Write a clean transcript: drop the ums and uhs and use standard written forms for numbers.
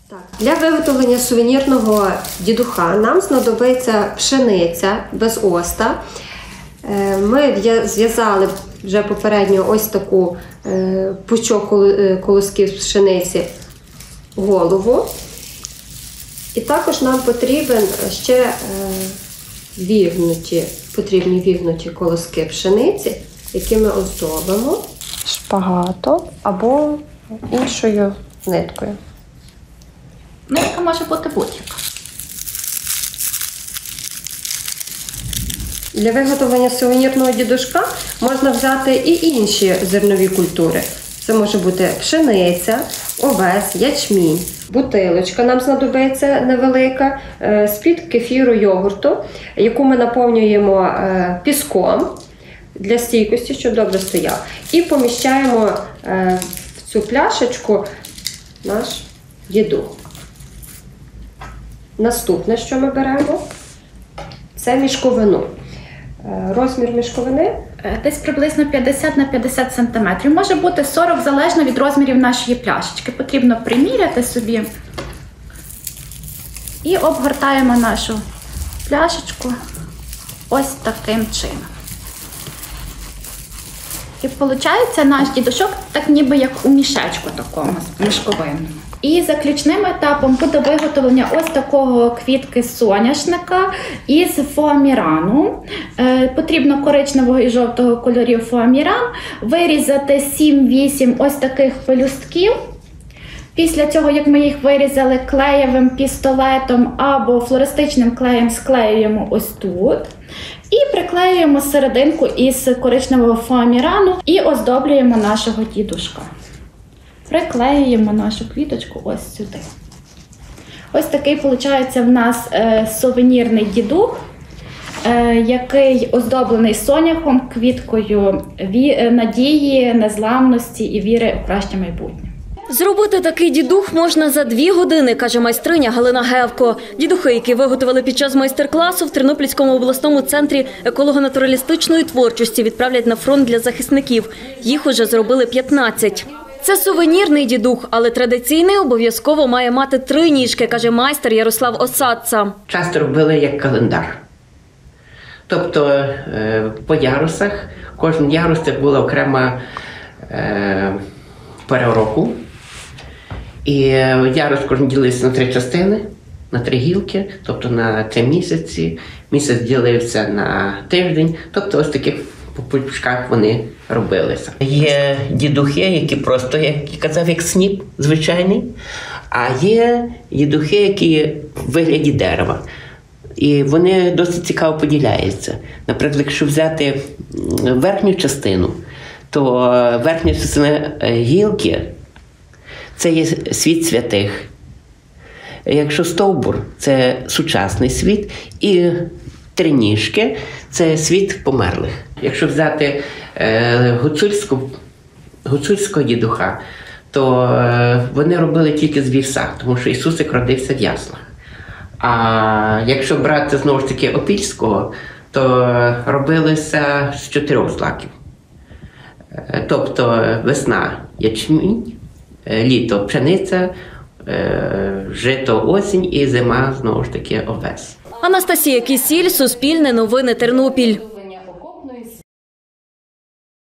Для виготовлення сувенірного дідуха нам знадобиться пшениця без оста. Ми зв'язали вже попередньо ось таку пучок колосків з пшениці голову. І також нам потрібен ще потрібні вігнуті колоски пшениці, які ми оздобимо шпагатом або іншою ниткою. Нитка може бути будь-яка. Для виготовлення сувенірного дідушка можна взяти і інші зернові культури. Це може бути пшениця, овес, ячмінь. Бутилочка нам знадобиться невелика, з-під кефіру йогурту, яку ми наповнюємо піском для стійкості, щоб добре стояв. І поміщаємо в цю пляшечку наш дідух. Наступне, що ми беремо, це мішковину. Розмір мішковини десь приблизно 50 на 50 см. Може бути 40, залежно від розмірів нашої пляшечки. Потрібно приміряти собі. І обгортаємо нашу пляшечку ось таким чином. І виходить наш дідушок так ніби як у мішечку такому мішковинному. І заключним етапом буде виготовлення ось такого квітки соняшника із фоамірану. Потрібно коричневого і жовтого кольорів фоаміран, вирізати 7-8 ось таких пелюстків. Після цього, як ми їх вирізали клеєвим пістолетом або флористичним клеєм, склеюємо ось тут. І приклеюємо серединку із коричневого фоамірану і оздоблюємо нашого дідушка. Приклеюємо нашу квіточку ось сюди. Ось такий виходить в нас сувенірний дідух, який оздоблений соняхом, квіткою надії, незламності і віри у краще майбутнє. Зробити такий дідух можна за 2 години, каже майстриня Галина Гевко. Дідухи, які виготовили під час майстер-класу в Тернопільському обласному центрі еколого-натуралістичної творчості, відправлять на фронт для захисників. Їх уже зробили 15. Це сувенірний дідух, але традиційний обов'язково має мати 3 ніжки, каже майстер Ярослав Осадца. Часто робили як календар. Тобто по ярусах, кожен ярус – це була окрема пора року. І ярус кожен ділився на 3 частини, на 3 гілки, тобто на 3 місяці. Місяць ділився на тиждень, тобто ось таких по пучках вони робилися. Є дідухи, які просто, як я казав, як сніп звичайний, а є дідухи, які в вигляді дерева. І вони досить цікаво поділяються. Наприклад, якщо взяти верхню частину, то верхня частина гілки – це є світ святих. Якщо стовбур – це сучасний світ, і 3 ніжки – це світ померлих. Якщо взяти гуцульського дідуха, то вони робили тільки з вівса, тому що Ісусик родився в яслах. А якщо брати, знову ж таки, опільського, то робилися з 4 злаків. Тобто весна – ячмінь, літо – пшениця, жито – осінь і зима, знову ж таки, овес. Анастасія Кісіль, Суспільне новини, Тернопіль.